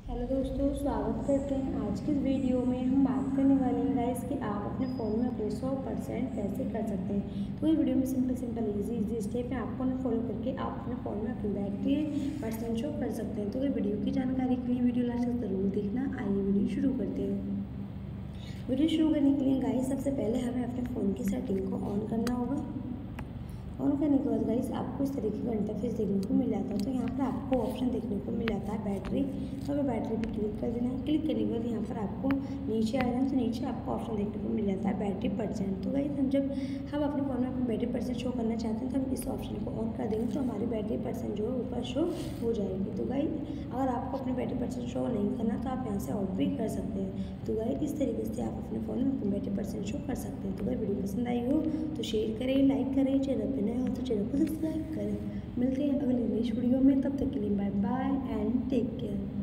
Hello दोस्तों, स्वागत करते हैं। आज की इस वीडियो में हम बात करने वाले हैं गाइस कि आप अपने फ़ोन में अपने 100% कैसे कर सकते हैं। तो इस वीडियो में सिंपल इजी स्टेप है, आपको ना फॉलो करके आप अपने फ़ोन में अपनी बैटरी परसेंट शो कर सकते हैं। तो ये वीडियो की जानकारी के लिए वीडियो लास्ट तक ज़रूर देखना। आइए वीडियो शुरू करते हैं। वीडियो शुरू करने के लिए गाइस सबसे पहले हमें अपने फ़ोन की सेटिंग को ऑन करना होगा। ऑन करने के बाद गाइस आपको इस तरीके का इंटरफेस देखने को मिल जाता है। तो यहाँ पर आपको ऑप्शन देखने को मिल जाता है बैटरी। तो हमें बैटरी पे क्लिक कर देना है। क्लिक करने के बाद यहाँ पर आपको नीचे आ जाना, तो नीचे आपको ऑप्शन देखने को मिल जाता है बैटरी परसेंट। तो गाइस हम अपने फ़ोन में अपनी बैटरी परसेंट शो करना चाहते हैं, तो हम इस ऑप्शन को ऑन कर देंगे तो हमारी बैटरी परसेंट जो है ऊपर शो हो जाएगी। तो गाइस अगर आपको अपनी बैटरी परसेंट शो नहीं करना तो आप यहाँ से आउट भी कर सकते हैं। तो गाइस इस तरीके से आप अपने फ़ोन में अपनी बैटरी परसेंट शो कर सकते हैं। तो गाइस वीडियो पसंद आई हो तो शेयर करें, लाइक करें, चैनल पर नए हो तो चैनल को सब्सक्राइब करें। मिलते हैं अगली नेक्स्ट वीडियो में, तब तक के लिए bye bye and take care.